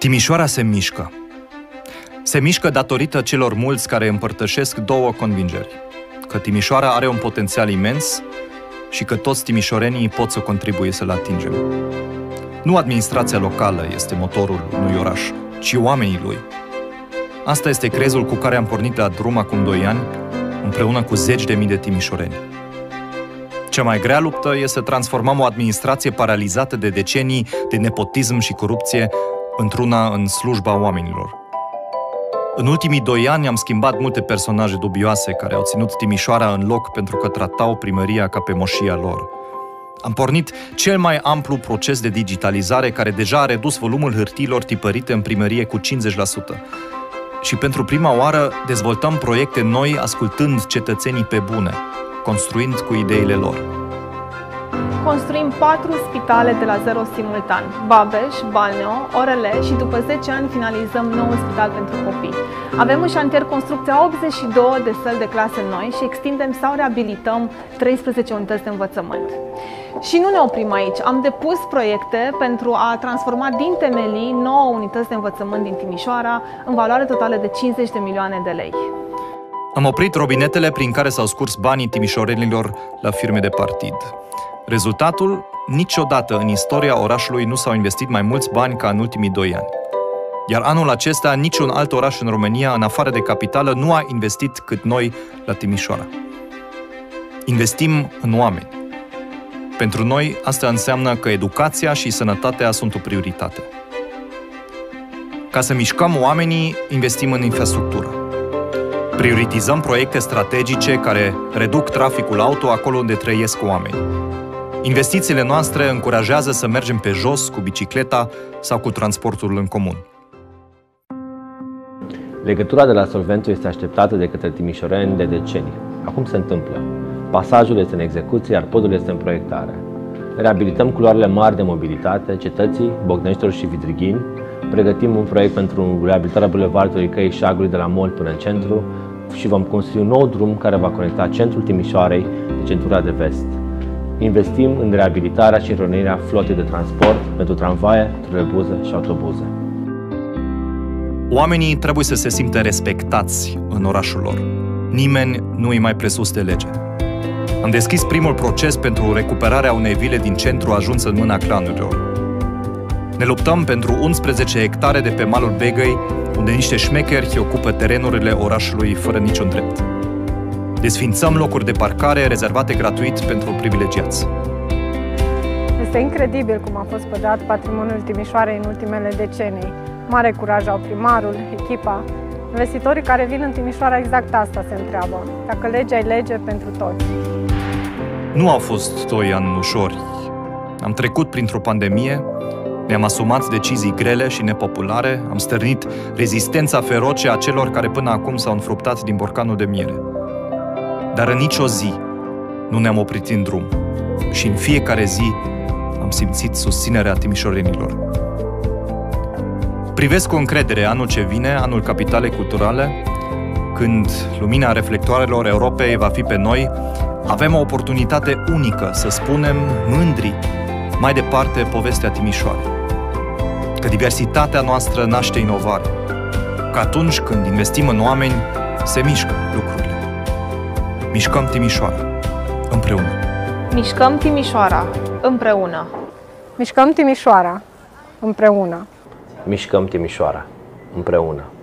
Timișoara se mișcă. Se mișcă datorită celor mulți care împărtășesc două convingeri. Că Timișoara are un potențial imens și că toți timișorenii pot să contribuie să-l atingem. Nu administrația locală este motorul unui oraș, ci oamenii lui. Asta este crezul cu care am pornit la drum acum 2 ani, împreună cu zeci de mii de timișoreni. Cea mai grea luptă este să transformăm o administrație paralizată de decenii de nepotism și corupție într-una în slujba oamenilor. În ultimii 2 ani am schimbat multe personaje dubioase care au ținut Timișoara în loc pentru că tratau primăria ca pe moșia lor. Am pornit cel mai amplu proces de digitalizare care deja a redus volumul hârtiilor tipărite în primărie cu 50%. Și pentru prima oară dezvoltăm proiecte noi ascultând cetățenii pe bune, construind cu ideile lor. Construim 4 spitale de la zero simultan, Babeș, Balneo, Orele și după 10 ani finalizăm 9 spital pentru copii. Avem în șantier construcția 82 de săli de clase noi și extindem sau reabilităm 13 unități de învățământ. Și nu ne oprim aici, am depus proiecte pentru a transforma din temelii 9 unități de învățământ din Timișoara în valoare totală de 50 de milioane de lei. Am oprit robinetele prin care s-au scurs banii timișorenilor la firme de partid. Rezultatul? Niciodată în istoria orașului nu s-au investit mai mulți bani ca în ultimii 2 ani. Iar anul acesta, niciun alt oraș în România, în afară de capitală, nu a investit cât noi la Timișoara. Investim în oameni. Pentru noi, asta înseamnă că educația și sănătatea sunt o prioritate. Ca să mișcăm oamenii, investim în infrastructură. Prioritizăm proiecte strategice care reduc traficul auto acolo unde trăiesc oamenii. Investițiile noastre încurajează să mergem pe jos cu bicicleta sau cu transportul în comun. Legătura de la Solventul este așteptată de către timișoreni de decenii. Acum se întâmplă. Pasajul este în execuție, iar podul este în proiectare. Reabilităm culoarele mari de mobilitate, Cetății, Bogneștilor și Vidrighini. Pregătim un proiect pentru reabilitarea bulevardului Căii Șagului de la Mol până în centru și vom construi un nou drum care va conecta centrul Timișoarei de centura de vest. Investim în reabilitarea și înronirea flotei de transport pentru tramvaie, trolebuze și autobuze. Oamenii trebuie să se simtă respectați în orașul lor. Nimeni nu îi mai presus de lege. Am deschis primul proces pentru recuperarea unei vile din centru ajunsă în mâna clanurilor. Ne luptăm pentru 11 hectare de pe malul Begăi, unde niște șmecheri ocupă terenurile orașului fără niciun drept. Desfințăm locuri de parcare rezervate gratuit pentru privilegiați. Este incredibil cum a fost pădat patrimoniul Timișoarei în ultimele decenii. Mare curaj au primarul, echipa. Investitorii care vin în Timișoara exact asta se întreabă. Dacă legea e lege pentru toți. Nu au fost 2 ani ușori. Am trecut printr-o pandemie, ne-am asumat decizii grele și nepopulare, am stârnit rezistența feroce a celor care până acum s-au înfruptat din borcanul de miere. Dar în nicio zi nu ne-am oprit în drum și în fiecare zi am simțit susținerea timișorenilor. Privesc cu încredere anul ce vine, anul Capitalei Culturale, când lumina reflectoarelor Europei va fi pe noi. Avem o oportunitate unică să spunem mândri mai departe povestea Timișoarei. Că diversitatea noastră naște inovare. Că atunci când investim în oameni, se mișcă lucrurile. Mișcăm Timișoara împreună. Mișcăm Timișoara împreună. Mișcăm Timișoara împreună. Mișcăm Timișoara împreună.